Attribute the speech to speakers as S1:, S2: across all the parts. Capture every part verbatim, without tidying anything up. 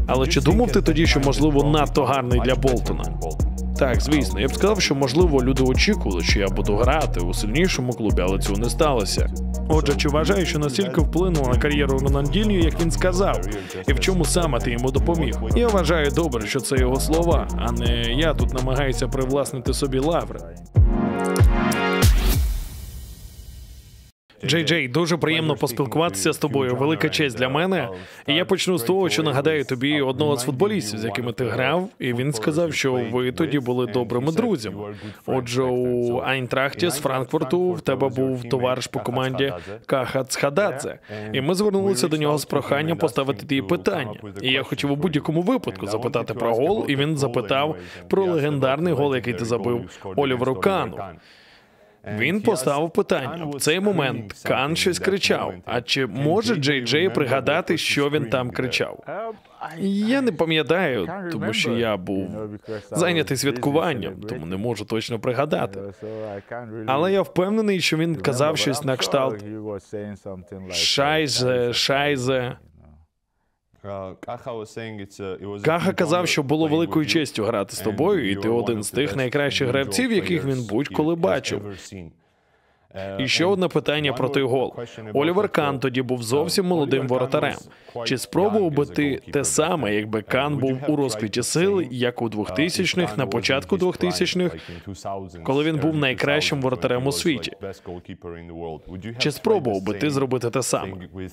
S1: Але чи думав ти тоді, що, можливо, надто гарний для Болтона? Так, звісно, я б сказав, що, можливо, люди очікували, що я буду грати у сильнішому клубі, але цього не сталося. Отже, чи вважаю, що настільки вплинуло на кар'єру Рональдіньо, як він сказав? І в чому саме ти йому допоміг? Я вважаю добре, що це його слова, а не я тут намагаюся привласнити собі лаври. Джей Джей, дуже приємно поспілкуватися з тобою, велика честь для мене. І я почну з того, що нагадаю тобі одного з футболістів, з якими ти грав, і він сказав, що ви тоді були добрими друзями. Отже, у Айнтрахті з Франкфурту в тебе був товариш по команді Каха Цхададзе. І ми звернулися до нього з проханням поставити ті питання. І я хотів у будь-якому випадку запитати про гол, і він запитав про легендарний гол, який ти забив Оліверу Кану. Він поставив питання. В цей момент Кан щось кричав. А чи може Джей Джей пригадати, що він там кричав? Я не пам'ятаю, тому що я був зайнятий святкуванням, тому не можу точно пригадати. Але я впевнений, що він казав щось на кшталт «Шайзе, шайзе». Каха казав, що було великою честю грати з тобою, і ти один з тих найкращих гравців, яких він будь-коли бачив. І ще одне питання про той гол. Олівер Кан тоді був зовсім молодим воротарем. Чи спробував би ти те саме, якби Кан був у розквіті сил, як у двохтисячних, на початку двохтисячних, коли він був найкращим воротарем у світі? Чи спробував би ти зробити те саме?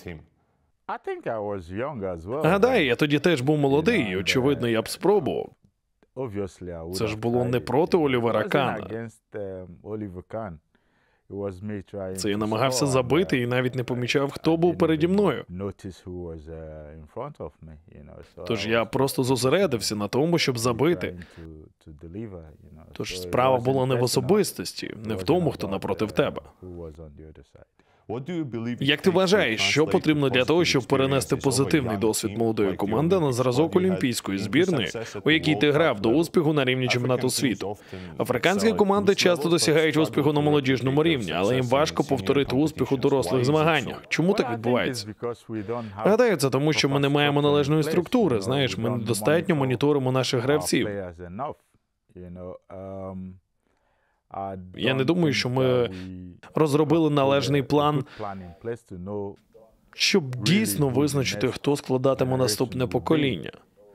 S1: Гадаю, я тоді теж був молодий, і, очевидно, я б спробував. Це ж було не проти Олівера Кана. Це я намагався забити і навіть не помічав, хто був переді мною. Тож я просто зосередився на тому, щоб забити. Тож справа була не в особистості, не в тому, хто напротив тебе. Як ти вважаєш, що потрібно для того, щоб перенести позитивний досвід молодої команди на зразок олімпійської збірної, у якій ти грав, до успіху на рівні чемпіонату світу? Африканські команди часто досягають успіху на молодіжному рівні, але їм важко повторити успіх у дорослих змаганнях. Чому так відбувається? Гадаю, це тому, що ми не маємо належної структури, знаєш, ми недостатньо моніторимо наших гравців. Я не думаю, що ми розробили належний план, щоб дійсно визначити, хто складатиме наступне покоління.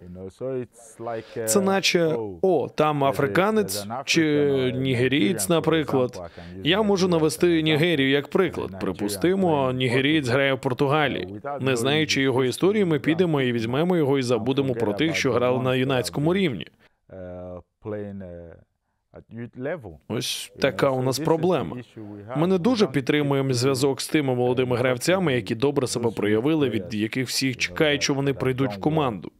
S1: Це наче, о, там африканець чи нігерієць, наприклад. Я можу навести Нігерію як приклад. Припустимо, нігерієць грає в Португалії. Не знаючи його історії, ми підемо і візьмемо його і забудемо про тих, що грали на юнацькому рівні. Ось така у нас проблема. Ми не дуже підтримуємо зв'язок з тими молодими гравцями, які добре себе проявили, від яких всіх чекають, що вони прийдуть в команду.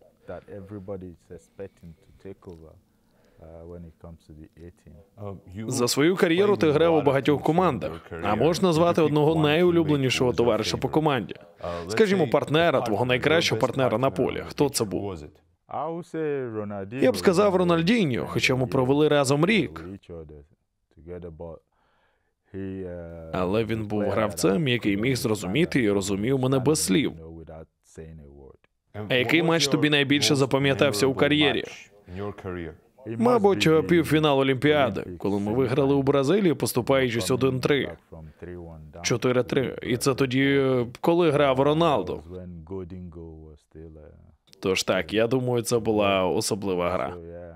S1: За свою кар'єру ти грав у багатьох командах, а можеш назвати одного найулюбленішого товариша по команді? Скажімо, партнера, твого найкращого партнера на полі. Хто це був? Я б сказав Рональдіньо, хоча ми провели разом рік. Але він був гравцем, який міг зрозуміти і розумів мене без слів. А який матч тобі найбільше запам'ятався у кар'єрі? Мабуть, півфінал Олімпіади, коли ми виграли у Бразилії, поступаючись один три. чотири три. І це тоді, коли грав Роналдо. Тож так, я думаю, це була особлива гра.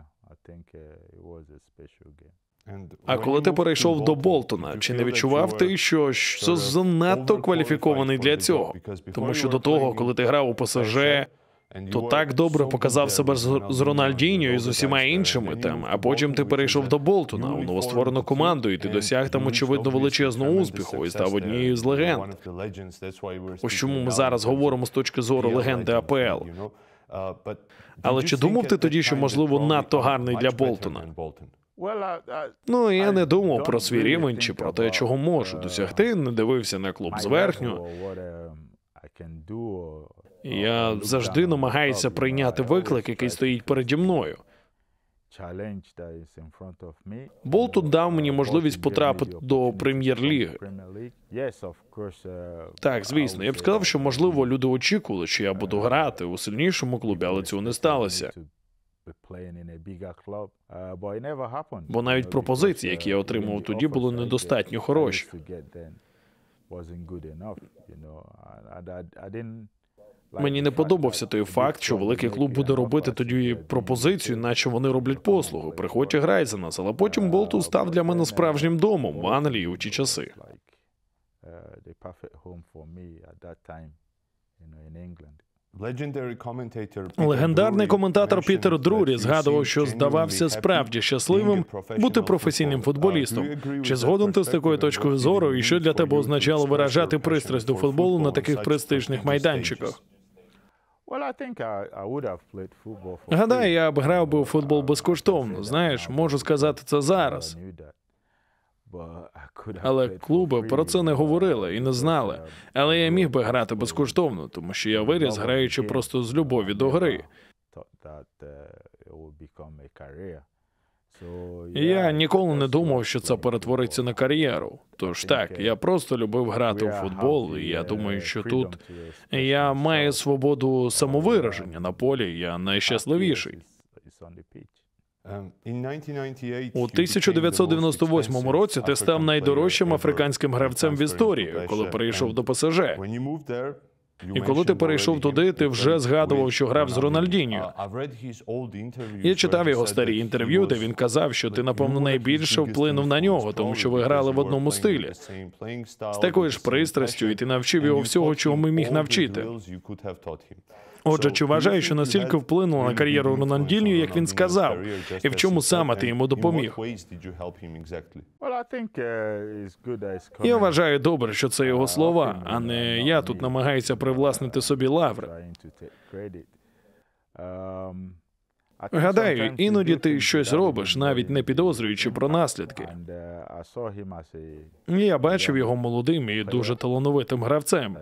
S1: А коли ти перейшов до Болтона, чи не відчував ти, що це занадто кваліфікований для цього? Тому що до того, коли ти грав у ПСЖ, то так добре показав себе з Рональдіньо і з усіма іншими там, а потім ти перейшов до Болтона, у новостворену команду, і ти досяг там, очевидно, величезного успіху і став однією з легенд. Ось чому ми зараз говоримо з точки зору легенди АПЛ. Але чи думав ти тоді, що, можливо, надто гарний для Болтона? Ну, я не думав про свій рівень чи про те, чого можу досягти, не дивився на клуб зверхньо. Я завжди намагаюся прийняти виклик, який стоїть переді мною. Болтон дав мені можливість потрапити до прем'єр-ліги. Так, звісно, я б сказав, що, можливо, люди очікували, що я буду грати у сильнішому клубі, але цього не сталося. Бо навіть пропозиції, які я отримав тоді, були недостатньо хороші. Мені не подобався той факт, що великий клуб буде робити тоді пропозицію, наче вони роблять послугу. Приходь і грай за нас. Але потім Болтон став для мене справжнім домом в Англії у ті часи. Легендарний коментатор Пітер Друрі згадував, що здавався справді щасливим бути професійним футболістом. Чи згоден ти з такою точкою зору, і що для тебе означало виражати пристрасть до футболу на таких престижних майданчиках? Гадаю, я б грав би у футбол безкоштовно. Знаєш, можу сказати це зараз. Але клуби про це не говорили і не знали. Але я міг би грати безкоштовно, тому що я виріс, граючи просто з любові до гри. Я ніколи не думав, що це перетвориться на кар'єру. Тож так, я просто любив грати у футбол, і я думаю, що тут я маю свободу самовираження на полі, я найщасливіший. У тисяча дев'ятсот дев'яносто восьмому році ти став найдорожчим африканським гравцем в історії, коли перейшов до ПСЖ. І коли ти перейшов туди, ти вже згадував, що грав з Рональдіньо. Я читав його старі інтерв'ю, де він казав, що ти, напевно, найбільше вплинув на нього, тому що ви грали в одному стилі. З такою ж пристрастю, і ти навчив його всього, чого ми міг навчити. Отже, чи вважаєш, що настільки вплинуло на кар'єру Рональдіньо, як він сказав? І в чому саме ти йому допоміг? Я вважаю добре, що це його слова, а не я тут намагаюся привласнити собі лаври. Гадаю, іноді ти щось робиш, навіть не підозрюючи про наслідки. Я бачив його молодим і дуже талановитим гравцем.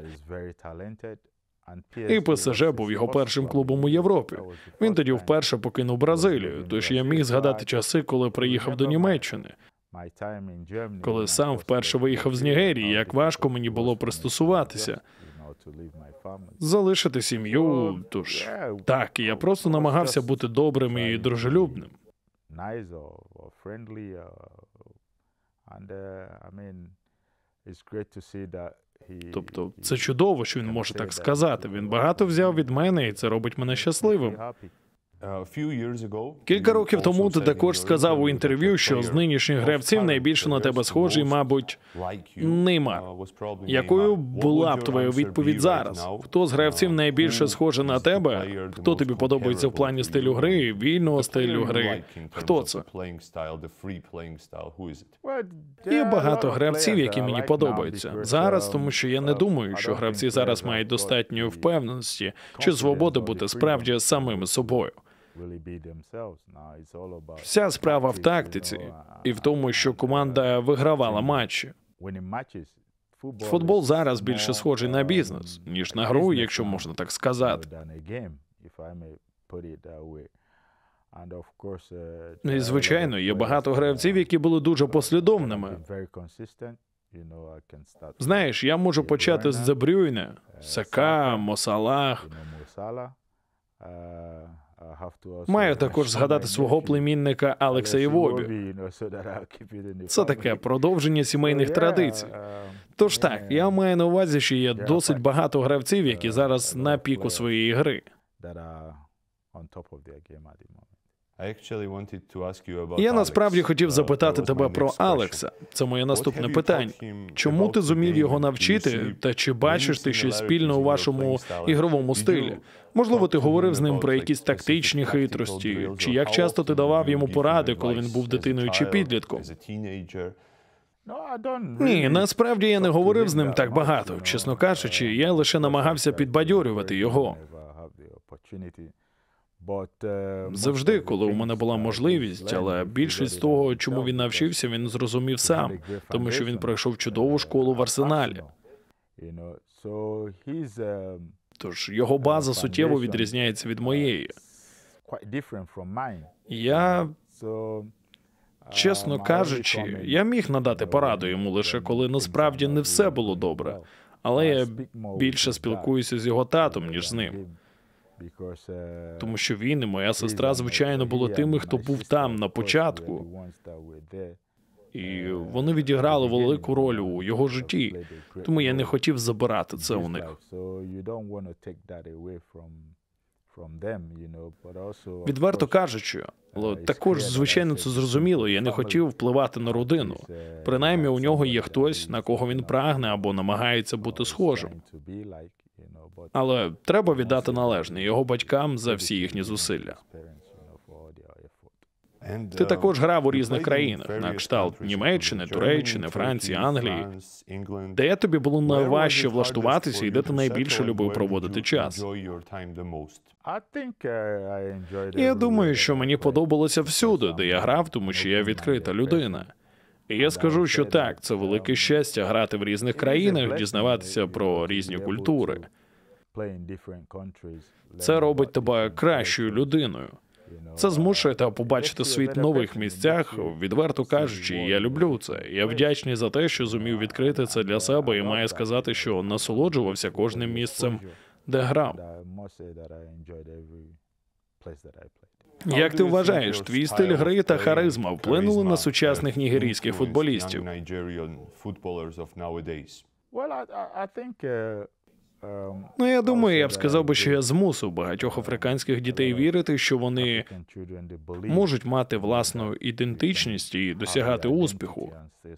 S1: І ПСЖ був його першим клубом у Європі. Він тоді вперше покинув Бразилію, тож я міг згадати часи, коли приїхав до Німеччини. Коли сам вперше виїхав з Нігерії, як важко мені було пристосуватися, залишити сім'ю, тож так, я просто намагався бути добрим і дружелюбним. Тобто, це чудово, що він може так сказати. Він багато взяв від мене, і це робить мене щасливим. Кілька років тому ти також сказав у інтерв'ю, що з нинішніх гравців найбільше на тебе схожий, мабуть, Неймар. Якою була б твоя відповідь зараз? Хто з гравців найбільше схожий на тебе? Хто тобі подобається в плані стилю гри, вільного стилю гри? Хто це? Є багато гравців, які мені подобаються. Зараз, тому що я не думаю, що гравці зараз мають достатньо впевненості чи свободи бути справді самими собою. Вся справа в тактиці і в тому, що команда вигравала матчі. Футбол зараз більше схожий на бізнес, ніж на гру, якщо можна так сказати. І, звичайно, є багато гравців, які були дуже послідовними. Знаєш, я можу почати з Де Брюйне, Сака, Мо Салах. Маю також згадати свого племінника Алекса Івобі. Це таке продовження сімейних традицій. Тож так, я маю на увазі, що є досить багато гравців, які зараз на піку своєї гри. Я насправді хотів запитати тебе про Алекса. Це моє наступне питання. Чому ти зумів його навчити, та чи бачиш ти щось спільне у вашому ігровому стилі? Можливо, ти говорив з ним про якісь тактичні хитрості, чи як часто ти давав йому поради, коли він був дитиною чи підлітком? Ні, насправді я не говорив з ним так багато. Чесно кажучи, я лише намагався підбадьорювати його. Завжди, коли у мене була можливість, але більшість того, чому він навчився, він зрозумів сам, тому що він пройшов чудову школу в Арсеналі. Тож його база суттєво відрізняється від моєї. Я Чесно кажучи, я міг надати пораду йому лише коли насправді не все було добре. Але я більше спілкуюся з його татом, ніж з ним. Тому що він і моя сестра, звичайно, були тими, хто був там на початку. І вони відіграли велику роль у його житті. Тому я не хотів забирати це у них. Відверто кажучи, але також, звичайно, це зрозуміло, я не хотів впливати на родину. Принаймні, у нього є хтось, на кого він прагне або намагається бути схожим. Але треба віддати належне його батькам за всі їхні зусилля. Ти також грав у різних країнах, на кшталт Німеччини, Туреччини, Франції, Англії. Де тобі було найважче влаштуватися і де ти найбільше любив проводити час? Я думаю, що мені подобалося всюди, де я грав, тому що я відкрита людина. І я скажу, що так, це велике щастя грати в різних країнах, дізнаватися про різні культури. Це робить тебе кращою людиною. Це змушує тебе побачити світ в нових місцях, відверто кажучи, я люблю це. Я вдячний за те, що зумів відкрити це для себе і маю сказати, що насолоджувався кожним місцем, де грав. Як ти вважаєш, твій стиль гри та харизма вплинули на сучасних нігерійських футболістів? Ну, я думаю, я б сказав би, що я змусив багатьох африканських дітей вірити, що вони можуть мати власну ідентичність і досягати успіху.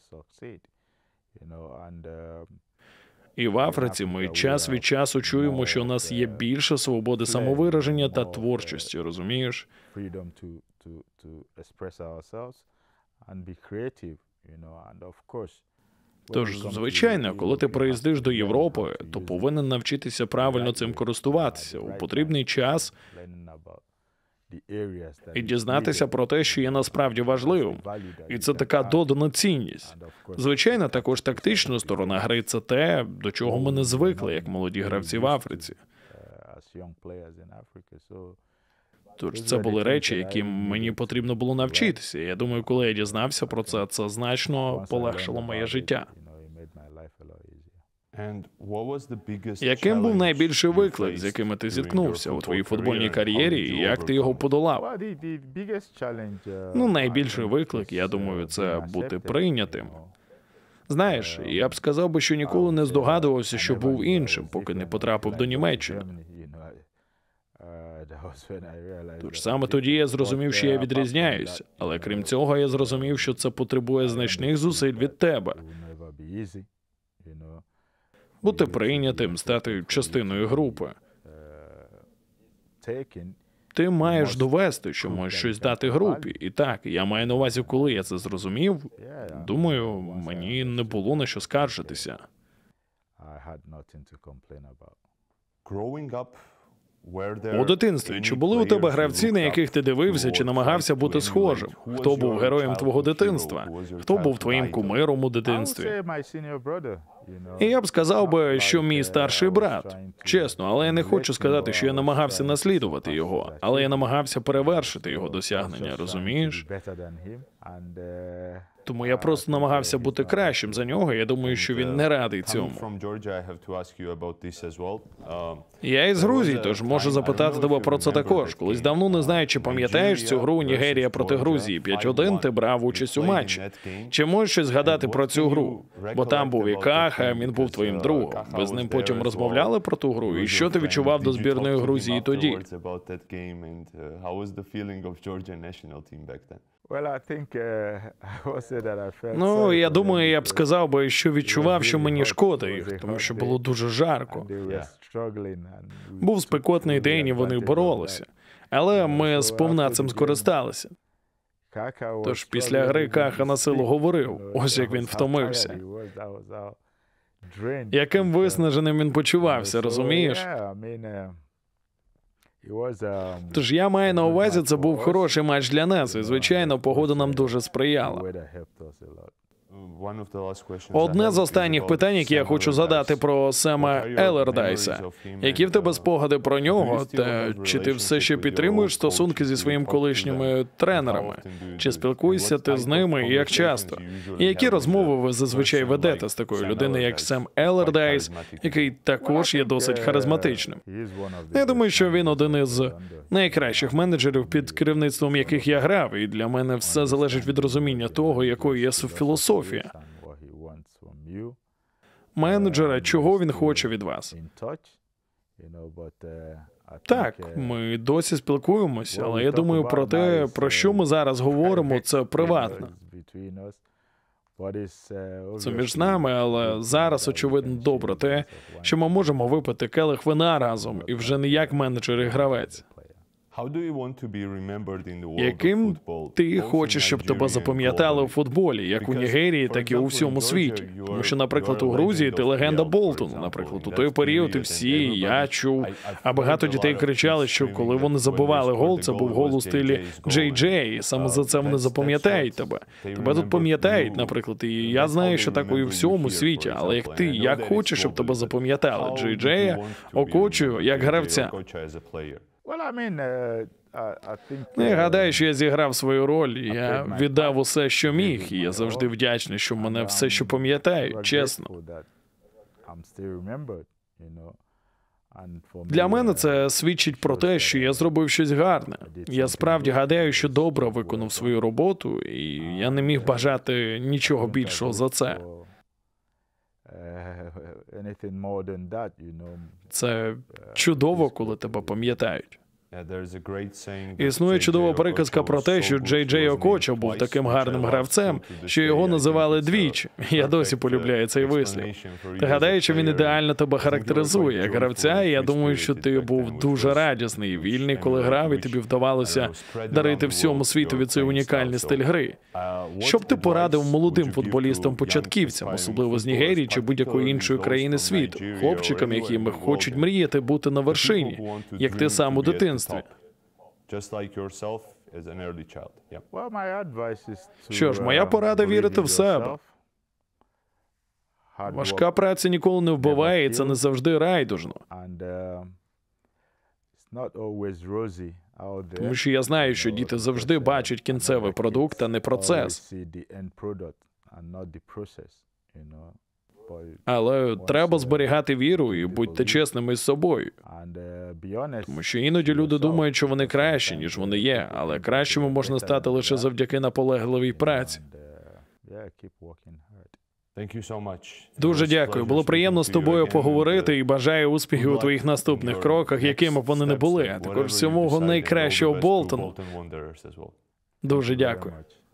S1: І в Африці ми час від часу чуємо, що у нас є більше свободи самовираження та творчості, розумієш? Тож, звичайно, коли ти приїздиш до Європи, то повинен навчитися правильно цим користуватися у потрібний час і дізнатися про те, що є насправді важливим. І це така додана цінність. Звичайно, також тактична сторона гри – це те, до чого ми не звикли, як молоді гравці в Африці. Тож це були речі, яким мені потрібно було навчитися. Я думаю, коли я дізнався про це, це значно полегшило моє життя. Яким був найбільший виклик, з якими ти зіткнувся у твоїй футбольній кар'єрі, і як ти його подолав? Ну, найбільший виклик, я думаю, це бути прийнятим. Знаєш, я б сказав би, що ніколи не здогадувався, що був іншим, поки не потрапив до Німеччини. Тож саме тоді я зрозумів, що я відрізняюся, але крім цього я зрозумів, що це потребує значних зусиль від тебе. Бути прийнятим, стати частиною групи. Ти маєш довести, що можеш щось дати групі. І так, я маю на увазі, коли я це зрозумів, думаю, мені не було на що скаржитися. У дитинстві, чи були у тебе гравці, на яких ти дивився, чи намагався бути схожим? Хто був героєм твого дитинства? Хто був твоїм кумиром у дитинстві? І я б сказав би, що мій старший брат. Чесно, але я не хочу сказати, що я намагався наслідувати його, але я намагався перевершити його досягнення, розумієш? Тому я просто намагався бути кращим за нього, і я думаю, що він не радий цьому. Я із Грузії, тож можу запитати тебе про це також. Колись давно, не знаю, чи пам'ятаєш цю гру Нігерія проти Грузії. п'ять один, ти брав участь у матчі. Чи можеш щось згадати про цю гру? Бо там був і Каха, він був твоїм другом. Ви з ним потім розмовляли про ту гру? І що ти відчував до збірної Грузії тоді? Ну, я думаю, я б сказав би, що відчував, що мені шкода їх, тому що було дуже жарко. Був спекотний день, і вони боролися. Але ми сповна цим скористалися. Тож після гри Каха на силу говорив, ось як він втомився. Яким виснаженим він почувався, розумієш? Тож я маю на увазі, це був хороший матч для нас, і, звичайно, погода нам дуже сприяла. Одне з останніх питань, які я хочу задати про Сема Елердайса. Які в тебе спогади про нього? Та чи ти все ще підтримуєш стосунки зі своїми колишніми тренерами? Чи спілкуєшся ти з ними і як часто? І які розмови ви зазвичай ведете з такою людиною, як Сем Елердайс, який також є досить харизматичним? Я думаю, що він один із найкращих менеджерів, під керівництвом яких я грав, і для мене все залежить від розуміння того, якою є філософія менеджера, чого він хоче від вас. Так, ми досі спілкуємося, але я думаю про те, про що ми зараз говоримо, це приватно. Це між нами, але зараз, очевидно, добре те, що ми можемо випити келих вина разом, і вже не як менеджер і гравець. Яким ти хочеш, щоб тебе запам'ятали у футболі, як у Нігерії, так і у всьому світі? Тому що, наприклад, у Грузії ти легенда Болтону. Наприклад, у той період і всі, я чув, а багато дітей кричали, що коли вони забивали гол, це був гол у стилі Джей Джей, і саме за це вони запам'ятають тебе. Тебе тут пам'ятають, наприклад, і я знаю, що так і у всьому світі, але як ти, як хочеш, щоб тебе запам'ятали? Джей Джея, Окочу, як гравця? Я гадаю, що я зіграв свою роль, я віддав усе, що міг, і я завжди вдячний, що мене все, що пам'ятають, чесно. Для мене це свідчить про те, що я зробив щось гарне. Я справді гадаю, що добре виконав свою роботу, і я не міг бажати нічого більшого за це. Це чудово, коли тебе пам'ятають. Існує чудова приказка про те, що Джей Джей Окоча був таким гарним гравцем, що його називали двічі. Я досі полюбляю цей вислів. Ти гадаєш, що він ідеально тебе характеризує як гравця, і я думаю, що ти був дуже радісний і вільний, коли грав, і тобі вдавалося дарити всьому світові цей унікальний стиль гри. Що б ти порадив молодим футболістам-початківцям, особливо з Нігерії чи будь-якої іншої країни світу, хлопчикам, які хочуть мріяти бути на вершині, як ти сам у дитинстві? Що ж, моя порада – вірити в себе. Важка праця ніколи не вбиває, і це не завжди райдужно. Тому що я знаю, що діти завжди бачать кінцевий продукт, а не процес. Але треба зберігати віру і будьте чесними з собою. Тому що іноді люди думають, що вони кращі, ніж вони є, але кращими можна стати лише завдяки наполегливій праці. Дуже дякую. Було приємно з тобою поговорити і бажаю успіхів у твоїх наступних кроках, якими б вони не були, а також всього найкращого Болтону. Дуже дякую.